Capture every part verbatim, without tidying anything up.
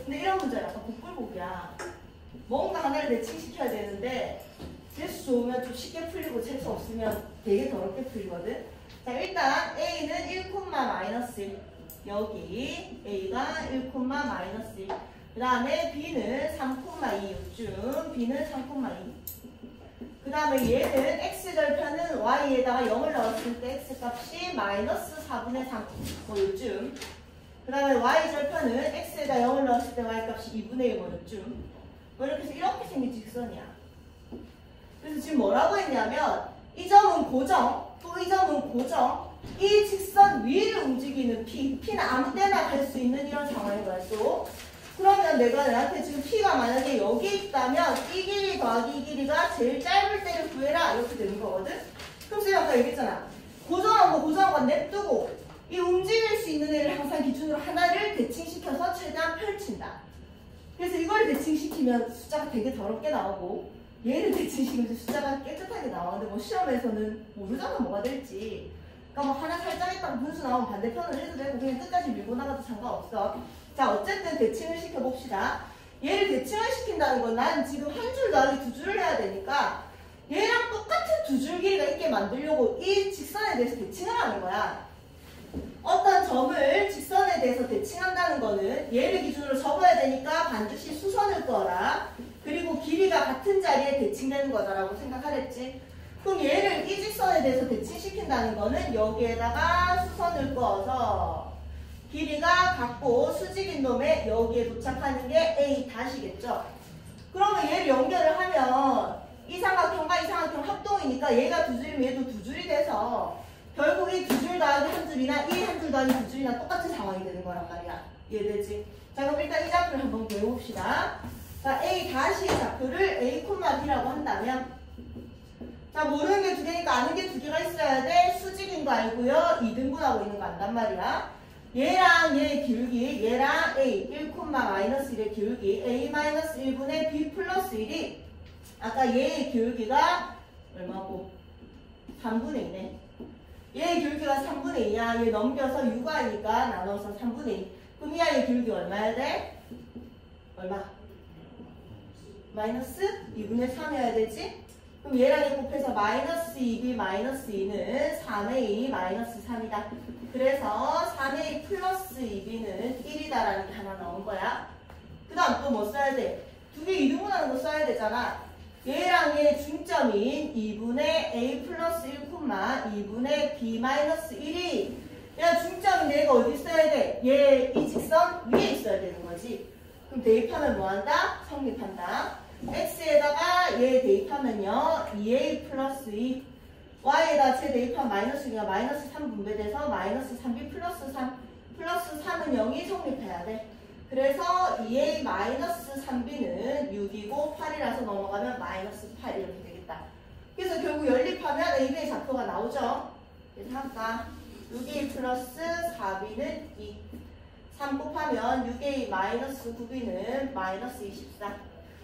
근데 이런 문제는 약간 복불복이야. 뭔가 하나를 대칭시켜야 되는데 재수 좋으면 좀 쉽게 풀리고 재수 없으면 되게 더럽게 풀리거든. 자, 일단 A는 일, 마이너스 일. 여기 A가 일, 마이너스 일. 그 다음에 B는 삼, 이 요쯤. B는 삼, 이. 그 다음에 얘는 X절편은 Y에다가 영을 넣었을 때 X값이 마이너스 사분의 삼. 뭐 요쯤. 그 다음에 Y절편은 X에다 영을 넣었을 때 Y값이 이분의 일. 뭐 요쯤. 뭐 이렇게 해서 이렇게 생긴 직선이야. 그래서 지금 뭐라고 했냐면 이 점은 고정, 또 이 점은 고정. 이 직선 위를 움직이는 P, P는 아무 때나 갈 수 있는 이런 상황인 거야. 또 그러면 내가 내한테 지금 P가 만약에 여기 있다면 이 길이 더하기 이 길이가 제일 짧을 때를 구해라 이렇게 되는 거거든. 그럼 제가 아까 얘기했잖아. 고정한 거 고정한 거 냅두고 이 움직일 수 있는 애를 항상 기준으로 하나를 대칭시켜서 최대한 펼친다. 그래서 이걸 대칭시키면 숫자가 되게 더럽게 나오고 얘를 대칭시키면 숫자가 깨끗하게 나오는데 뭐 시험에서는 모르잖아 뭐가 될지. 그러니까 뭐 하나 살짝 했다가 분수 나오면 반대편을 해도 되고 그냥 끝까지 밀고 나가도 상관없어. 자, 어쨌든 대칭을 시켜봅시다. 얘를 대칭을 시킨다는 건 난 지금 한 줄 더하기 두 줄을 해야 되니까 얘랑 똑같은 두 줄 길이가 있게 만들려고 이 직선에 대해서 대칭을 하는 거야. 어떤 점을 직선에 대해서 대칭한다는 거는 얘를 기준으로 접어야 되니까 반드시 수선을 꺼라. 그리고 길이가 같은 자리에 대칭되는 거다라고 생각하랬지. 그럼 얘를 이 직선에 대해서 대칭시킨다는 거는 여기에다가 수선을 꺼서 길이가 같고 수직인 놈에 여기에 도착하는 게 A 다시겠죠. 그러면 얘를 연결을 하면 이 삼각형과 이 삼각형 합동이니까 얘가 두 줄이면 얘도 두 줄이 돼서 결국 이 두 줄 더하기 한 줄이나 이 한 줄 더하기 두 줄이나 똑같은 상황이 되는 거란 말이야. 이해되지? 자, 그럼 일단 이 좌표를 한번 배워봅시다. 자, A 다시 좌표를 A, B라고 한다면 자, 모르는 게 두 개니까 아는 게 두 개가 있어야 돼. 수직인 거 알고요. 이등분하고 있는 거 안단 말이야. 얘랑 얘의 기울기, 얘랑 A, 일, 마이너스 일의 기울기, A 마이너스 일분의 B 플러스 일이 아까 얘의 기울기가 얼마고? 삼분의 이네. 얘의 기울기가 삼분의 이야. 얘 넘겨서 육아니까 나눠서 삼분의 이. 그럼 이 아이의 기울기 얼마야 돼? 얼마? 마이너스 이분의 삼이어야 되지? 그럼 얘랑 얘 곱해서 마이너스 이 비 마이너스 이는 삼의 이 마이너스 삼이다. 그래서 삼의 이 플러스 이 비는 일이다라는 게 하나 나온 거야. 그 다음 또 뭐 써야 돼? 두 개 이등분하는 거 써야 되잖아. 얘랑 얘 중점인 이분의 A 플러스 일, 이분의 B 마이너스 일이 야 중점인 얘가 어디 있어야 돼? 얘 이 직선 위에 있어야 되는 거지. 그럼 대입하면 뭐한다? 성립한다. X에다가 얘 대입하면요 이 에이 플러스 이 Y에다 제 대입하면 마이너스 이가 마이너스 삼 분배돼서 마이너스 삼 비 플러스 삼 플러스 삼은 영이 성립해야 돼. 그래서 이 에이 마이너스 삼 비는 육이고 팔이라서 넘어가면 마이너스 팔 이렇게 되겠다. 그래서 결국 연립하면 A, B의 좌표가 나오죠. 그래서 한가 육 에이 플러스 사 비는 이 삼 곱하면 육 에이 마이너스 구 비는 마이너스 이십사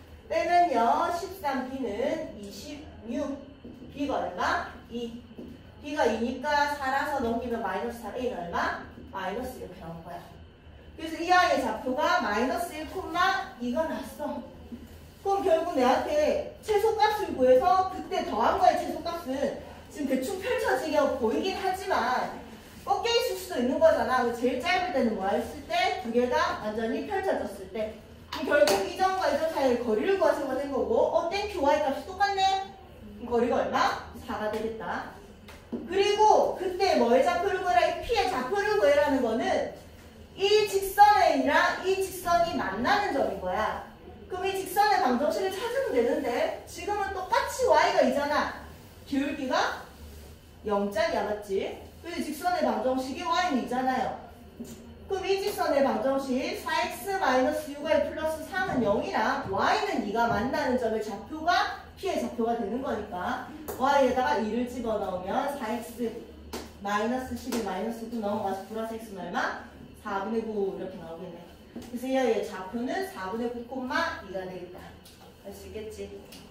빼면요 십삼 비는 이십육 B가 얼마? 이 B가 이니까 사라서 넘기면 마이너스 사 A는 얼마? 마이너스 이렇게 나온 거야. 그래서 이 아이의 좌표가 마이너스 일, 이가 났어. 그럼 결국 내한테 최소값을 구해서 그때 더한 거의 최소값은 지금 대충 펼쳐지게 보이긴 하지만 꺾여 있을 수도 있는 거잖아. 제일 짧을 때는 뭐 했을 때? 두 개가 완전히 펼쳐졌을 때. 그럼 결국 이 점과 이 점 사이의 거리를 구하시면 된 거고 어? 땡큐 Y 값이 똑같네? 그럼 거리가 얼마? 사가 되겠다. 그리고 그때 뭐의 좌표를 구해라? 이 P의 좌표를 구해라는 거는 이 직선이랑 이 직선이 만나는 점인 거야. 그럼 이 직선의 방정식을 찾으면 되는데 지금은 똑같이 Y가 이잖아. 기울기가 영짜리야 맞지? 그래서 직선의 방정식이 Y는 이잖아요. 그럼 이 직선의 방정식 사 엑스 마이너스 육 와이 플러스 삼은 영이랑 Y는 이가 만나는 점의 좌표가 P의 좌표가 되는 거니까 Y에다가 이를 집어넣으면 사 엑스 마이너스 십이 마이너스 구 넘어가서 플러스 X는 얼마? 사분의 구 이렇게 나오겠네. 그래서 얘의 좌표는 사분의 구, 이가 되겠다. 알 수 있겠지?